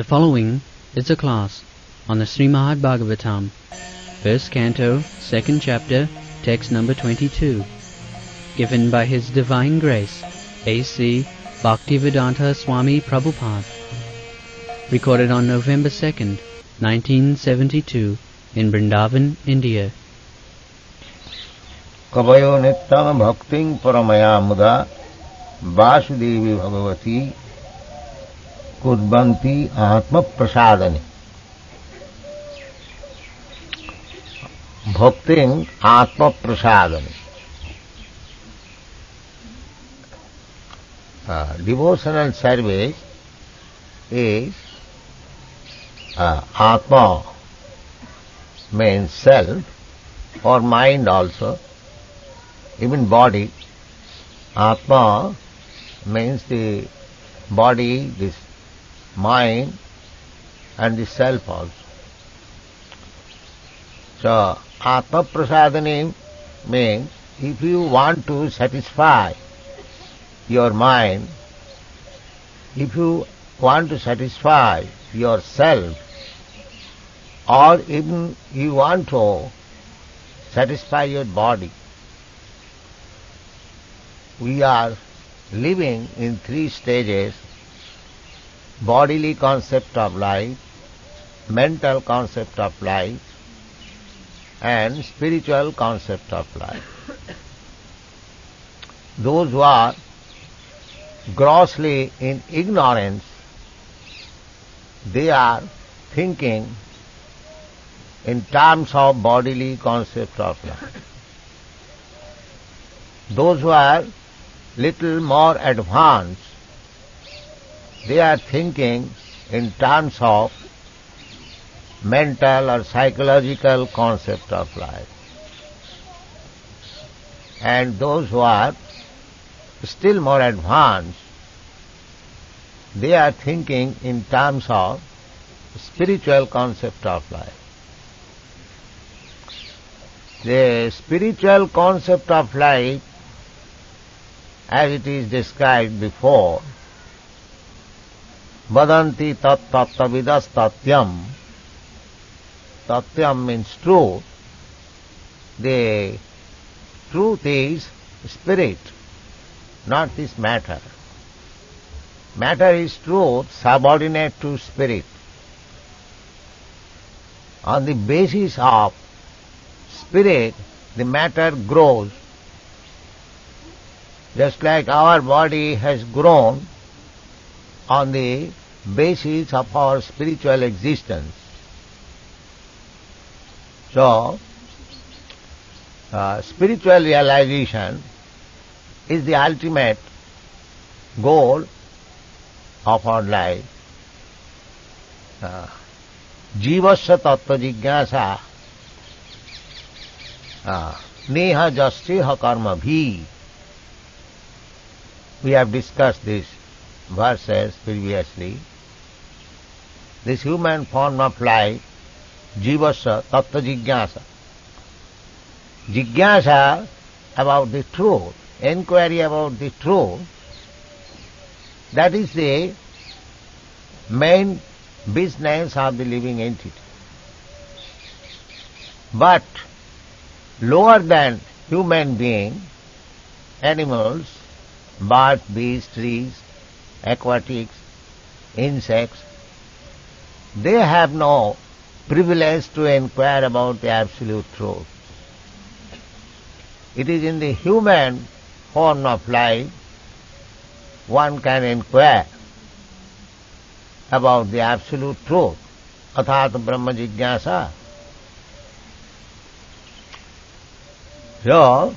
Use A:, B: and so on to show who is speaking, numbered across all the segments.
A: The following is a class on the Srimad Bhagavatam, first canto, second chapter, text number 22, given by His Divine Grace, A.C. Bhaktivedanta Swami Prabhupada, recorded on November 2nd, 1972, in Vrindavan, India.
B: कवयो नित्यं भक्तिं परमया मुदा वासुदेवी भगवती कुर्वन्ति आत्म प्रसादने भक्तिं आत्म प्रसादने devotional service is Atma means self or mind also, even body. Atma means the body, this mind and the self also. So, Atma Prasadani means if you want to satisfy your mind, if you want to satisfy yourself, or even you want to satisfy your body, we are living in three stages: bodily concept of life, mental concept of life, and spiritual concept of life. Those who are grossly in ignorance, they are thinking in terms of bodily concept of life. Those who are little more advanced, they are thinking in terms of mental or psychological concept of life. And those who are still more advanced, they are thinking in terms of spiritual concept of life. The spiritual concept of life, as it is described before, vadanti tat tattavidas tatyam. Tatyam means truth. The truth is spirit, not this matter. Matter is truth, subordinate to spirit. On the basis of spirit, the matter grows. Just like our body has grown on the basis of our spiritual existence. So, spiritual realization is the ultimate goal of our life. Jivasya tattva jigyasa neha jasya karma bhi. We have discussed these verses previously. This human form of life, jivasya tattva jigyasa. Jigyasa about the truth, inquiry about the truth, that is the main business of the living entity. But lower than human being, animals, birds, beasts, trees, aquatics, insects, they have no privilege to inquire about the absolute truth. It is in the human form of life one can inquire about the absolute truth, athat brahma jigyasa. So,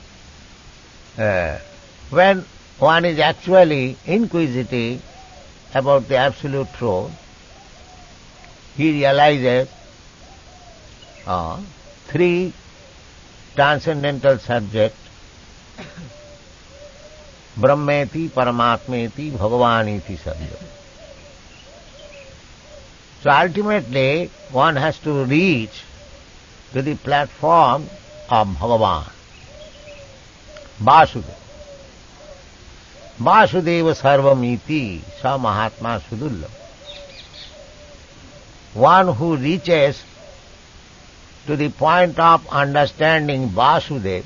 B: when one is actually inquisitive about the absolute truth, he realizes three transcendental subjects: Brahmeti, Paramatmeti, Bhagavaniti subject. So ultimately one has to reach to the platform of Bhagavan, Vasudeva. Vasudeva sarvamiti sa mahatma sudullabha. one who reaches to the point of understanding Vasudeva,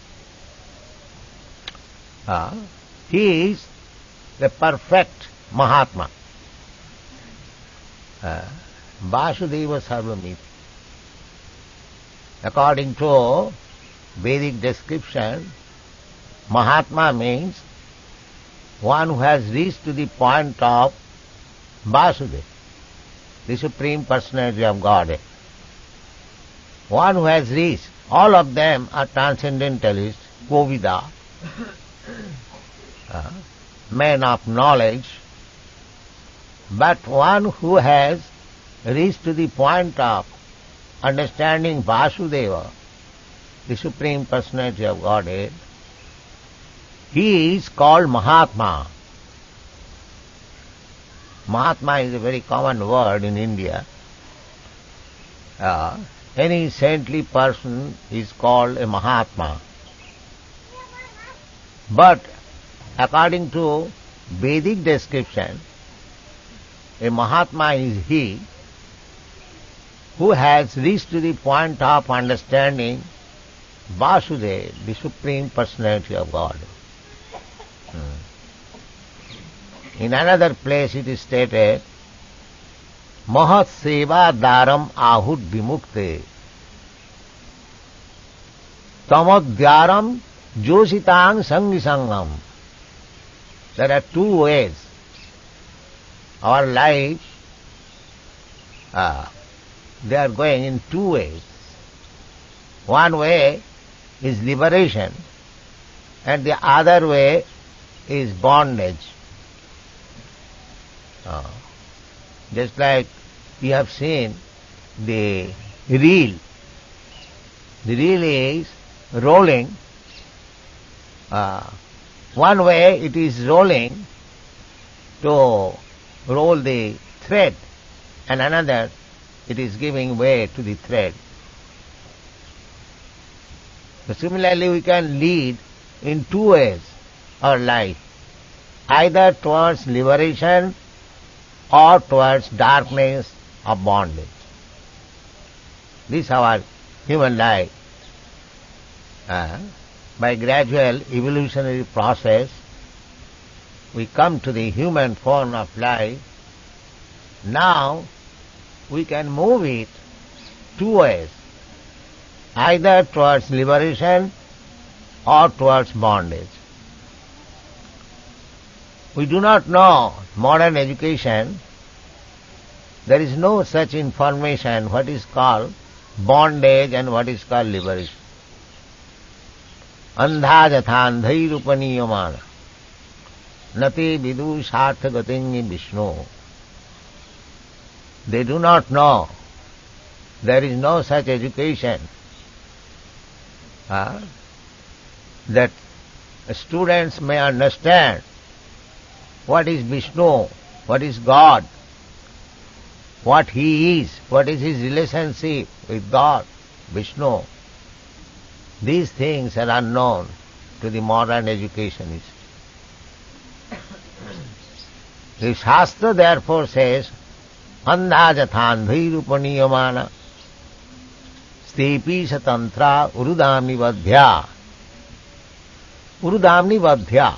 B: he is the perfect Mahatma. Vasudeva Sarvamiti. According to Vedic description, Mahatma means one who has reached to the point of Vasudeva, the Supreme Personality of Godhead. One who has reached, all of them are transcendentalists, Kovida, men of knowledge, but one who has reached to the point of understanding Vasudeva, the Supreme Personality of Godhead, he is called Mahatma. Mahatma is a very common word in India. Any saintly person is called a Mahatma. But according to Vedic description, a Mahatma is he who has reached to the point of understanding Vasudeva, the Supreme Personality of God. In another place it is stated, Mahat Seva Daram Ahud Vimukte Tamodhyaram Jositang Sangi Sangam. There are two ways. Our life, they are going in two ways. One way is liberation and the other way is bondage. Just like we have seen the reel. The reel is rolling. One way it is rolling to roll the thread, and another it is giving way to the thread. So similarly we can lead in two ways our life, either towards liberation or towards darkness of bondage. This is our human life. By gradual evolutionary process, we come to the human form of life. Now we can move it two ways, either towards liberation or towards bondage. We do not know modern education. There is no such information what is called bondage and what is called liberation. Andha jathandhai rupaniyamana nate vidu sartha gatingi Vishnu. They do not know. There is no such education that students may understand what is Vishnu, what is God, what He is, what is His relationship with God, Vishnu. These things are unknown to the modern educationist. The Shastra therefore says, Andha jathandhai rupaniyamana stepi satantra urudamni vadhya. Urudamni vadhya.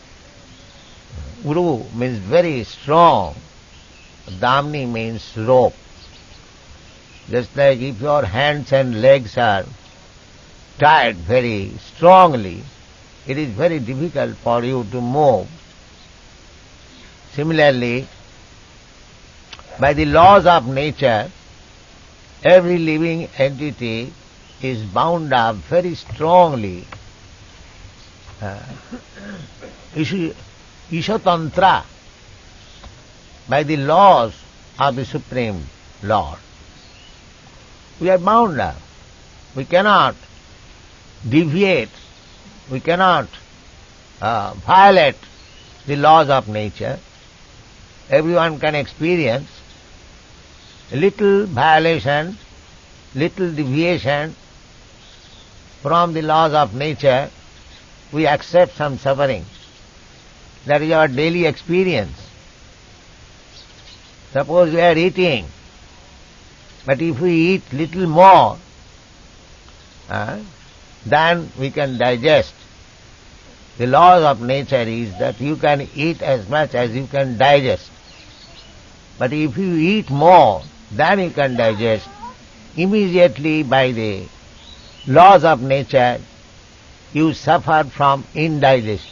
B: Uru means very strong. Damni means rope. Just like if your hands and legs are tied very strongly, it is very difficult for you to move. Similarly, by the laws of nature, every living entity is bound up very strongly. Ishatantra, by the laws of the Supreme Lord. We are bound up. We cannot deviate, we cannot violate the laws of nature. Everyone can experience a little violation, little deviation from the laws of nature. We accept some suffering. That is our daily experience. Suppose we are eating But if we eat little more, then we can digest. The laws of nature is that you can eat as much as you can digest. But if you eat more than you can digest, immediately by the laws of nature, you suffer from indigestion.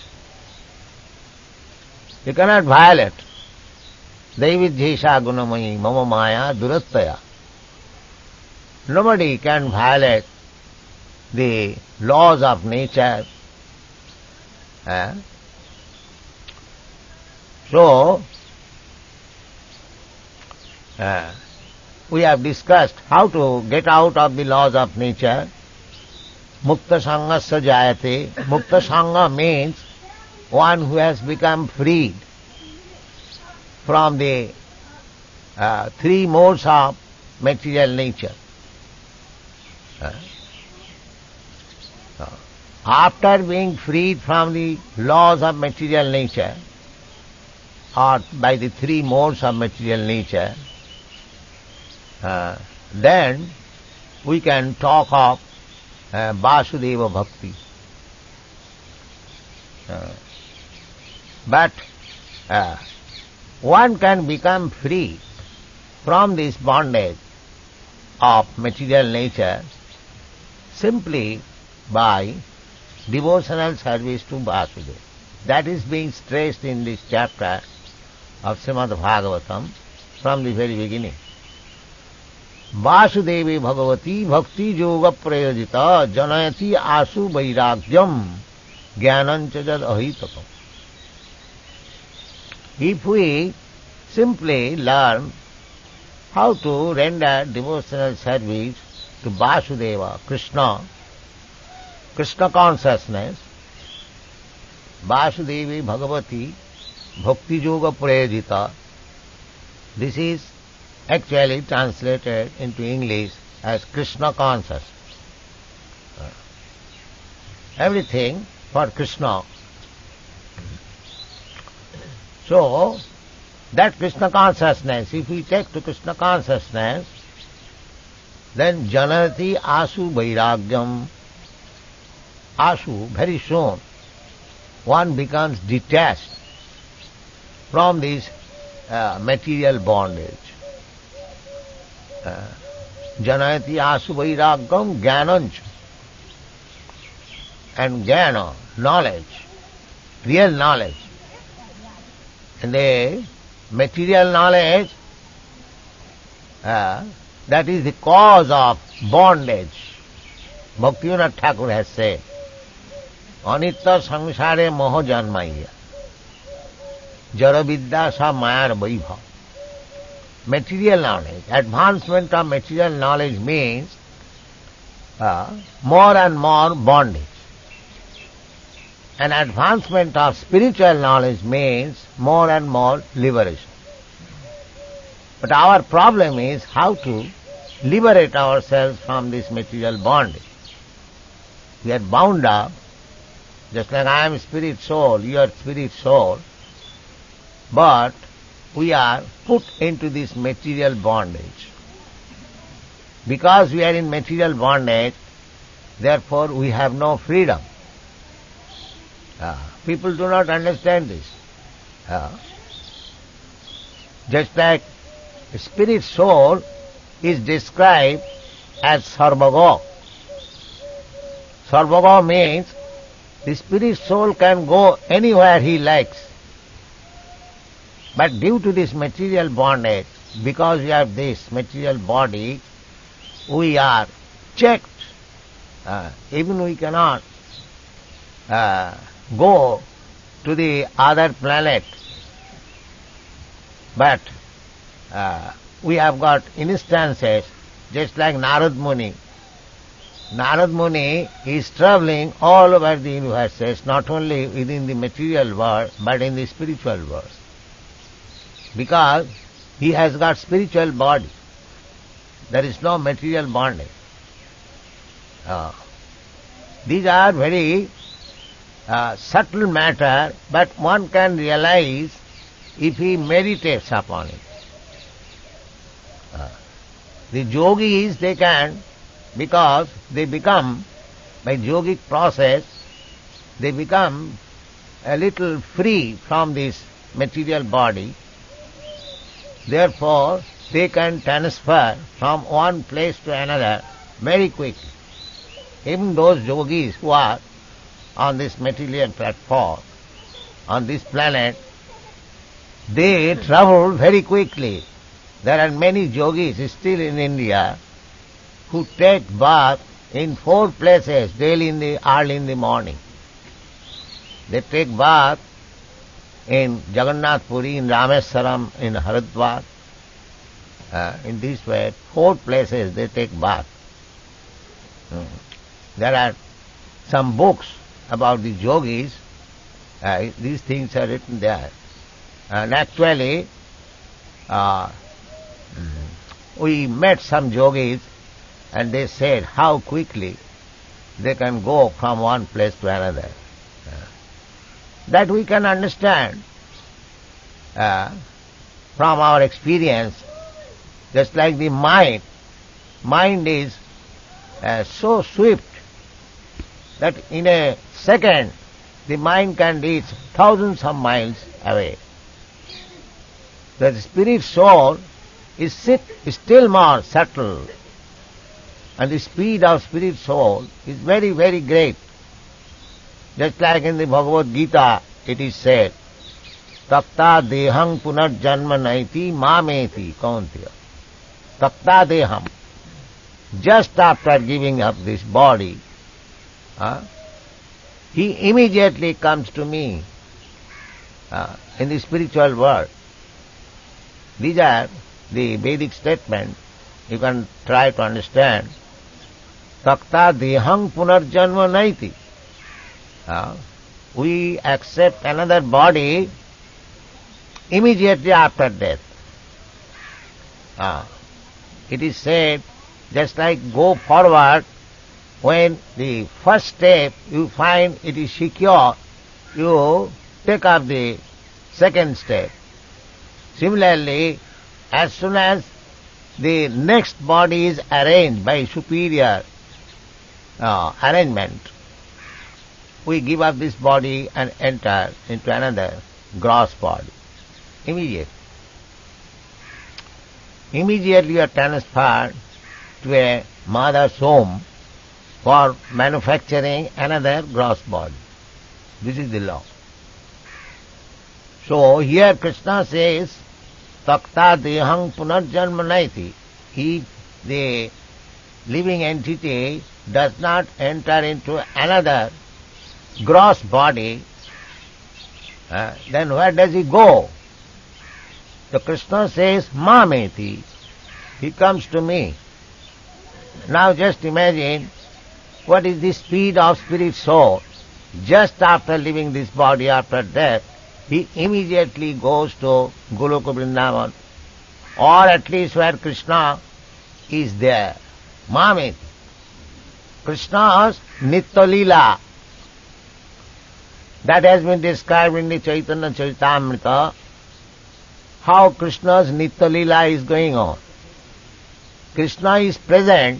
B: You cannot violate. Daividhyesha gunamayi mama maya durattaya. Nobody can violate the laws of nature. So, we have discussed how to get out of the laws of nature. Mukta sangasya jayate. Mukta sangha means one who has become freed from the three modes of material nature. After being freed from the laws of material nature, or by the three modes of material nature, then we can talk of Vasudeva Bhakti. But one can become free from this bondage of material nature simply by devotional service to Vasudeva. That is being stressed in this chapter of Srimad Bhagavatam from the very beginning. Vasudevi Bhagavati Bhakti Yoga Prayojita Janayati Asu Vairagyam Jnanancha Jad Ahitakam. If we simply learn how to render devotional service to Vasudeva, Krishna consciousness, Vasudevi Bhagavati Bhakti Yoga Prayojita, this is actually translated into English as Krishna consciousness. Everything for Krishna. So, that Krishna consciousness, if we take to Krishna consciousness, then Janati Asu Vairagyam. Asu, very soon, one becomes detached from this material bondage. Janayati Asu Vairagyam Jnanancha. And Jnana, knowledge, real knowledge. And the material knowledge, that is the cause of bondage. Bhaktivinoda Thakur has said, Anitya samsare moho janmaiya, jara vidya sa mayar vaibhav. Material knowledge, advancement of material knowledge means more and more bondage. And advancement of spiritual knowledge means more and more liberation. But our problem is how to liberate ourselves from this material bondage. We are bound up, just like I am spirit soul, you are spirit soul, but we are put into this material bondage. Because we are in material bondage, therefore we have no freedom. People do not understand this. Just like spirit soul is described as Sarvaga. Sarvaga means the spirit soul can go anywhere he likes. But due to this material bondage, because we have this material body, we are checked. Even we cannot go to the other planet. But we have got instances, just like Narad Muni. Narad Muni is travelling all over the universes, not only within the material world, but in the spiritual world. Because he has got spiritual body. There is no material bondage. These are very subtle matter, but one can realize if he meditates upon it. The yogis, they can, because they become, by yogic process, they become a little free from this material body. Therefore, they can transfer from one place to another very quickly. Even those yogis who are on this material platform, on this planet, they travel very quickly. There are many yogis still in India who take bath in 4 places daily early in the morning. They take bath in Jagannath Puri, in Rameswaram, in Haridwar. In this way, 4 places they take bath. There are some books about the yogis. These things are written there. And actually, we met some yogis and they said how quickly they can go from one place to another. That we can understand from our experience, just like the mind. Mind is so swift that in a second the mind can reach thousands of miles away. The spirit soul is still more subtle, and the speed of spirit soul is very, very great. Just like in the Bhagavad Gita it is said, Takta deham punarjanma naiti mameti kaunteya. Takta deham. Just after giving up this body, he immediately comes to me in the spiritual world. These are the Vedic statements. You can try to understand. Takta deham punarjanma naiti. We accept another body immediately after death. It is said, just like go forward, when the first step you find it is secure, you take up the second step. Similarly, as soon as the next body is arranged by superior arrangement, we give up this body and enter into another gross body. Immediately you are transferred to a mother's home for manufacturing another gross body. This is the law. So here Krishna says, Takta deham punarjanma naiti. If the living entity does not enter into another gross body, then where does he go? So Krishna says, Mameti. He comes to me. Now just imagine what is the speed of spirit soul. Just after leaving this body, after death, he immediately goes to Goloka Vrindavan, or at least where Krishna is there. Mameti. Krishna's Nitya Leela. That has been described in the Chaitanya Charitamrita, how Krishna's Nitya Leela is going on. Krishna is present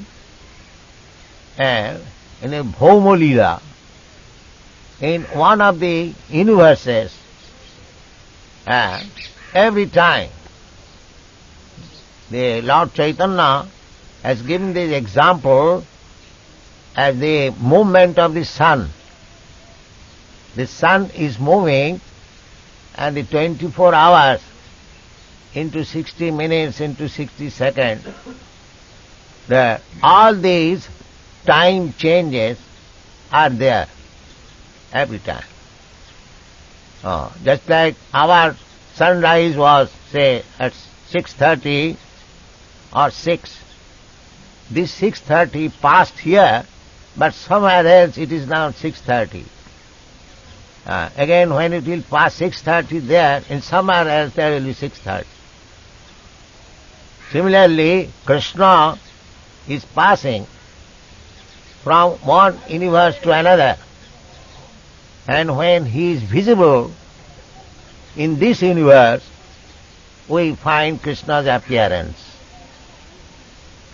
B: in a Bhauma Leela, in one of the universes, and every time the Lord Chaitanya has given this example as the movement of the sun. The sun is moving and the 24 hours into 60 minutes, into 60 seconds, all these time changes are there every time. Just like our sunrise was, say, at 6:30 or 6. This 6:30 passed here, but somewhere else it is now 6:30. Again, when it will pass 6:30 there, in somewhere else there will be 6:30. Similarly, Krishna is passing from one universe to another, and when he is visible in this universe, we find Krishna's appearance.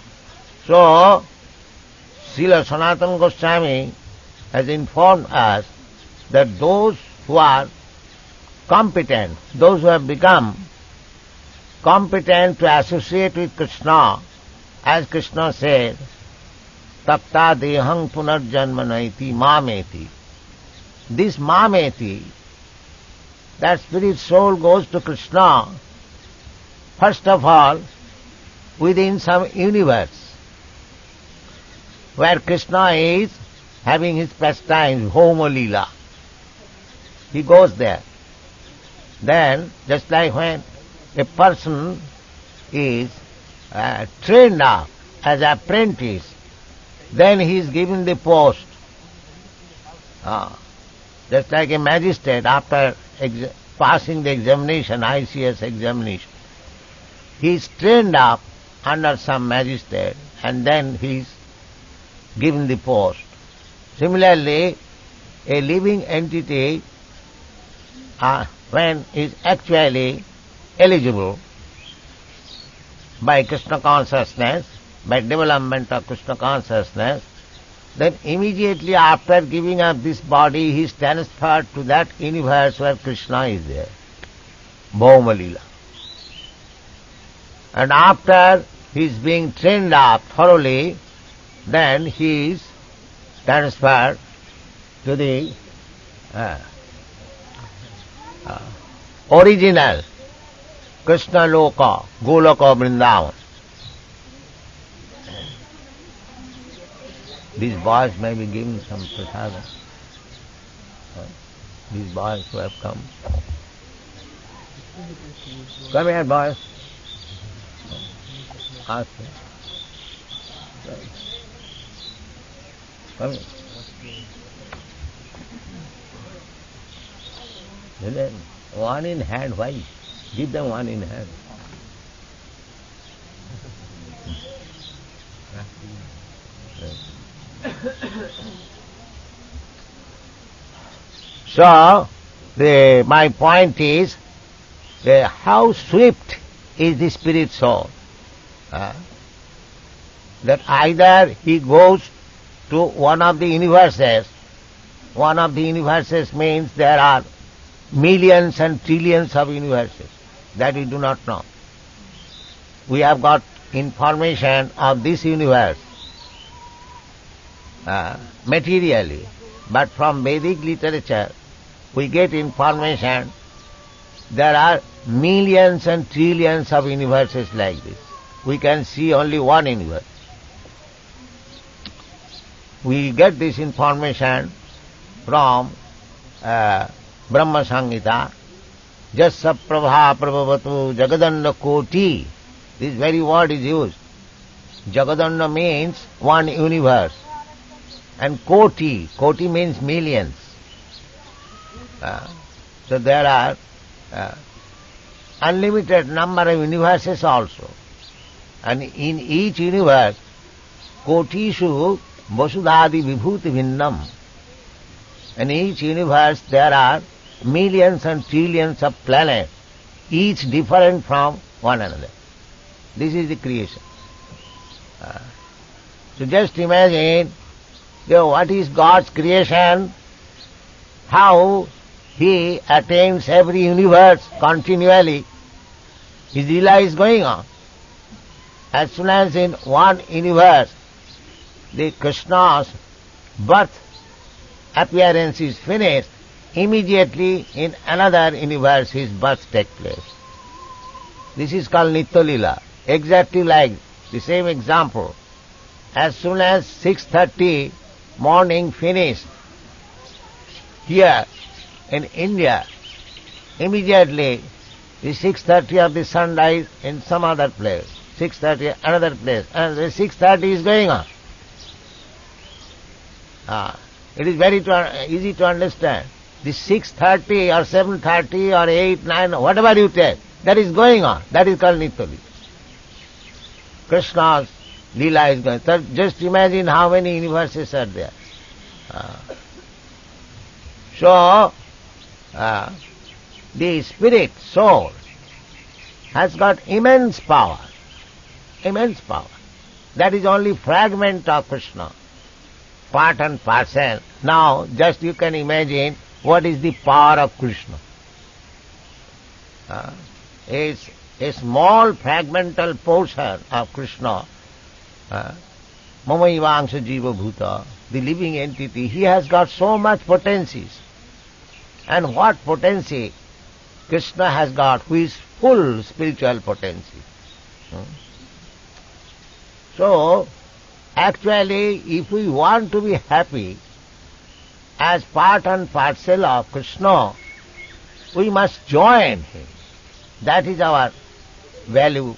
B: So, Srila Sanatana Goswami has informed us that those who are competent, those who have become competent to associate with Krishna, as Krishna said, Takta dehang punarjanmanaiti mameti. This mameti, that spirit soul goes to Krishna, first of all, within some universe, where Krishna is having his pastimes, Homa Leela. He goes there. Then, just like when a person is trained up as an apprentice, then he is given the post. Just like a magistrate after passing the examination, ICS examination, he is trained up under some magistrate and then he is given the post. Similarly, a living entity, when is actually eligible by Krishna consciousness, by development of Krishna consciousness, then immediately after giving up this body, he is transferred to that universe where Krishna is there, Bhauma Leela. And after he is being trained up thoroughly, then he is transferred to the original Krishna Loka, Goloka Vrindavan. These boys may be given some prasadam. These boys who have come. Come here, boys. Ask them. Come here. Then one in hand, why? Give them one in hand. So, my point is, how swift is the spirit soul? That either he goes to one of the universes. One of the universes means there are millions and trillions of universes. That we do not know. We have got information of this universe materially, but from Vedic literature we get information there are millions and trillions of universes like this. We can see only one universe. We get this information from Brahma Samhita, Jasya Prabha Prabhavatu Jagadanda Koti. This very word is used. Jagadanda means one universe. And Koti, Koti means millions. So there are unlimited number of universes also. And in each universe, Kotishu Vasudhadi Vibhuti Vinnam. In each universe there are millions and trillions of planets, each different from one another. This is the creation. So just imagine, what is God's creation, how He attains every universe continually. His Leela is going on. As soon as in one universe the Krishna's birth appearance is finished, immediately in another universe his birth takes place. This is called Nitya Leela. Exactly like the same example. As soon as 6:30 morning finished here in India, immediately the 6:30 of the sunrise in some other place, 6:30 another place, and the 6:30 is going on. It is very easy to understand. The 6:30 or 7:30 or 8, 9, whatever you take, that is going on. That is called Nitya Leela. Krishna's Leela is going. So just imagine how many universes are there. So, the spirit, soul, has got immense power. Immense power. That is only fragment of Krishna, part and parcel. Now, just you can imagine what is the power of Krishna. A small fragmental portion of Krishna, Mamaivangsha Jiva Bhuta, the living entity, he has got so much potencies. And what potency Krishna has got, who is full spiritual potency. So, actually, if we want to be happy as part and parcel of Krishna, we must join him. That is our value.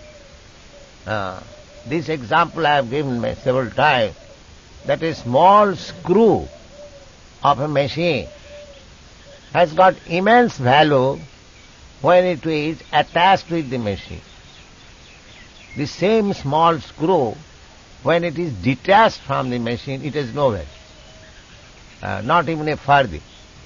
B: This example I have given several times, that a small screw of a machine has got immense value when it is attached with the machine. The same small screw, when it is detached from the machine, it has no value, not even a farthing.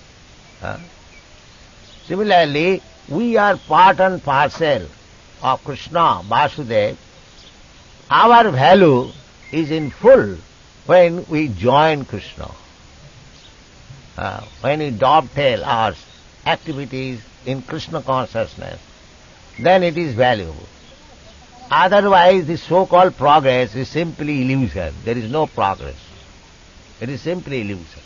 B: Similarly, we are part and parcel of Krishna, Vasudeva. Our value is in full when we join Krishna. When we dovetail our activities in Krishna consciousness, then it is valuable. Otherwise, the so-called progress is simply illusion. There is no progress. It is simply illusion.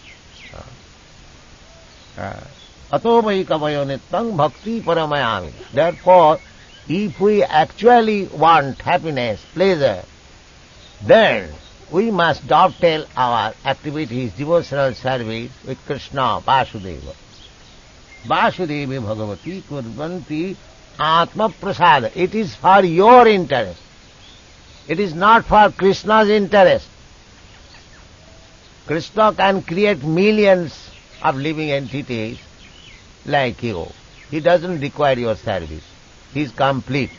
B: Atomai kamayo nityam bhakti paramayami. Therefore, if we actually want happiness, pleasure, then we must dovetail our activities, devotional service with Krishna, Vasudeva. Vasudevi Bhagavati Kurvanti Atma Prasada. It is for your interest. It is not for Krishna's interest. Krishna can create millions of living entities like you. He doesn't require your service. He is complete.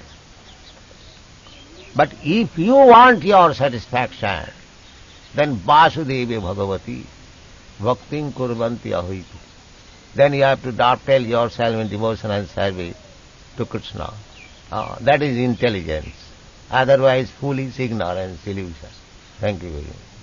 B: But if you want your satisfaction, then Vasudevi Bhagavati Bhaktim Kurvanti Ahiti. Then you have to dovetail yourself in devotional service to Krishna. That is intelligence. Otherwise, foolish ignorance, illusion. Thank you very much.